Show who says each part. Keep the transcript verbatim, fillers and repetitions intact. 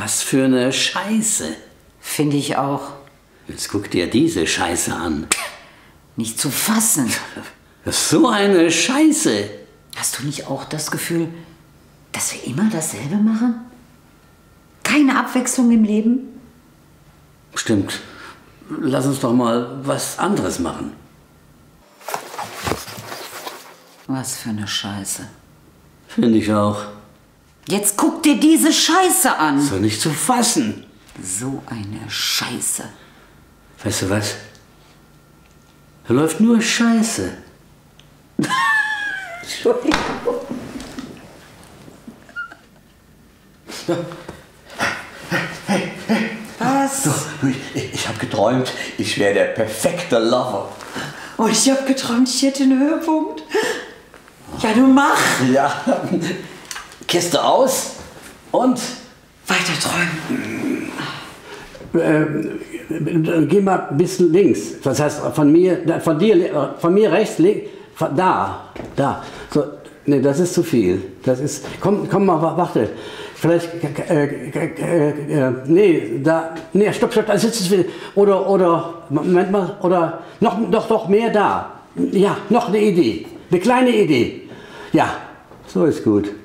Speaker 1: Was für eine Scheiße.
Speaker 2: Finde ich auch.
Speaker 1: Jetzt guck dir diese Scheiße an.
Speaker 2: Nicht zu fassen.
Speaker 1: So eine Scheiße.
Speaker 2: Hast du nicht auch das Gefühl, dass wir immer dasselbe machen? Keine Abwechslung im Leben?
Speaker 1: Stimmt. Lass uns doch mal was anderes machen.
Speaker 2: Was für eine Scheiße.
Speaker 1: Finde ich auch.
Speaker 2: Jetzt guck dir diese Scheiße an.
Speaker 1: So nicht zu fassen.
Speaker 2: So eine Scheiße.
Speaker 1: Weißt du was? Da läuft nur Scheiße.
Speaker 2: Entschuldigung. Was?
Speaker 3: So, ich ich habe geträumt, ich wäre der perfekte Lover.
Speaker 2: Und ich habe geträumt, ich hätte einen Höhepunkt. Ja, du mach.
Speaker 3: Ja. Kiste aus und
Speaker 2: Weiter träumen.
Speaker 1: Äh, geh mal ein bisschen links. Das heißt, von mir, von dir, von mir rechts, links, von da, da. So, nee, das ist zu viel. Das ist, komm, komm mal, warte. Vielleicht, äh, äh, äh, nee, da, nee, stopp, stopp, da sitzt es wieder. Oder, oder, Moment mal, oder, noch, doch, doch mehr da. Ja, noch eine Idee. Eine kleine Idee. Ja, so ist gut.